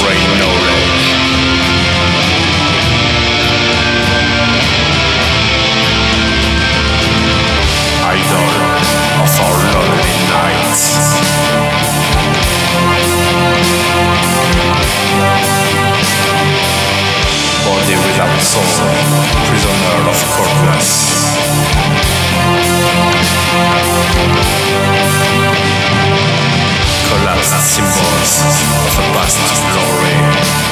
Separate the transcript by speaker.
Speaker 1: rain, no rain. Idol of our lonely nights. Body without soul, prisoner of coldness. Collapsed symbols of a past glory.